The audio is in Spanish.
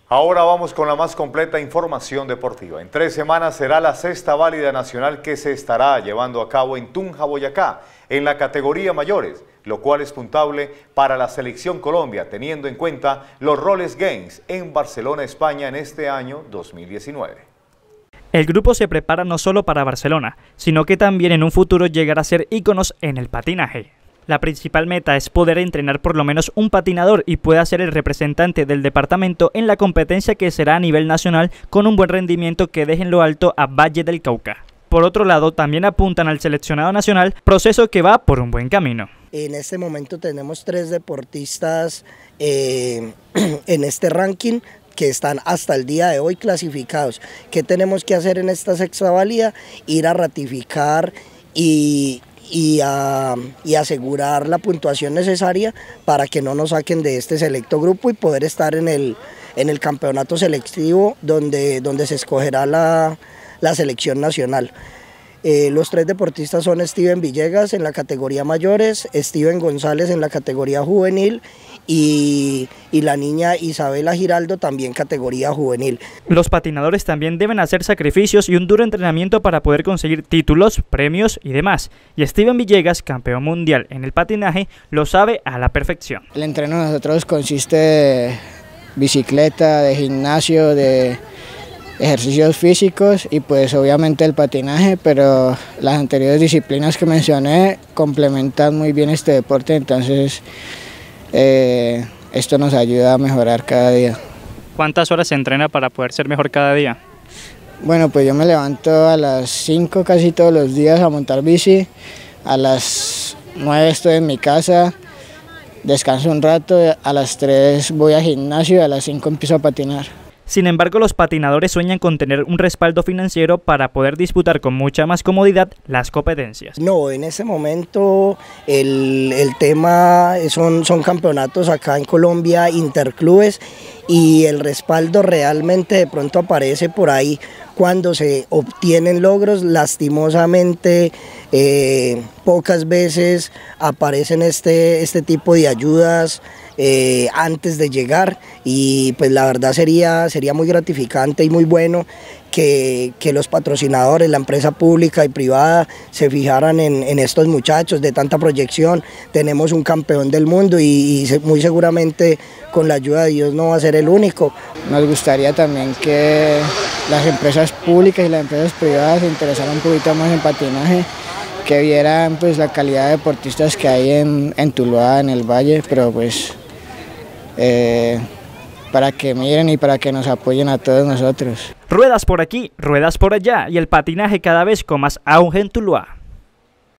Ahora vamos con la más completa información deportiva. En 3 semanas será la sexta válida nacional que se estará llevando a cabo en Tunja, Boyacá, en la categoría mayores, lo cual es puntable para la Selección Colombia, teniendo en cuenta los Rolex Games en Barcelona, España, en este año 2019. El grupo se prepara no solo para Barcelona, sino que también en un futuro llegará a ser íconos en el patinaje. La principal meta es poder entrenar por lo menos un patinador y pueda ser el representante del departamento en la competencia que será a nivel nacional con un buen rendimiento que deje en lo alto a Valle del Cauca. Por otro lado, también apuntan al seleccionado nacional, proceso que va por un buen camino. En este momento tenemos 3 deportistas en este ranking que están hasta el día de hoy clasificados. ¿Qué tenemos que hacer en esta sexta válida? Ir a ratificar y asegurar la puntuación necesaria para que no nos saquen de este selecto grupo y poder estar en el campeonato selectivo donde se escogerá la selección nacional. Los 3 deportistas son Steven Villegas en la categoría mayores, Steven González en la categoría juvenil y la niña Isabela Giraldo también categoría juvenil. Los patinadores también deben hacer sacrificios y un duro entrenamiento para poder conseguir títulos, premios y demás. Y Steven Villegas, campeón mundial en el patinaje, lo sabe a la perfección. El entreno de nosotros consiste de bicicleta, de gimnasio, de ejercicios físicos y pues obviamente el patinaje, pero las anteriores disciplinas que mencioné complementan muy bien este deporte, entonces esto nos ayuda a mejorar cada día. ¿Cuántas horas se entrena para poder ser mejor cada día? Bueno, pues yo me levanto a las 5 casi todos los días a montar bici, a las 9 estoy en mi casa, descanso un rato, a las 3 voy al gimnasio y a las 5 empiezo a patinar. Sin embargo, los patinadores sueñan con tener un respaldo financiero para poder disputar con mucha más comodidad las competencias. No, en ese momento el tema son campeonatos acá en Colombia, interclubes, y el respaldo realmente de pronto aparece por ahí cuando se obtienen logros. Lastimosamente pocas veces aparecen este tipo de ayudas antes de llegar, y pues la verdad sería muy gratificante y muy bueno que los patrocinadores, la empresa pública y privada se fijaran en estos muchachos de tanta proyección. Tenemos un campeón del mundo y muy seguramente con la ayuda de Dios no va a ser el único. Nos gustaría también que las empresas públicas y las empresas privadas se interesaran un poquito más en patinaje, que vieran pues la calidad de deportistas que hay en Tuluá, en el Valle, pero pues para que miren y para que nos apoyen a todos nosotros. Ruedas por aquí, ruedas por allá y el patinaje cada vez con más auge en Tuluá.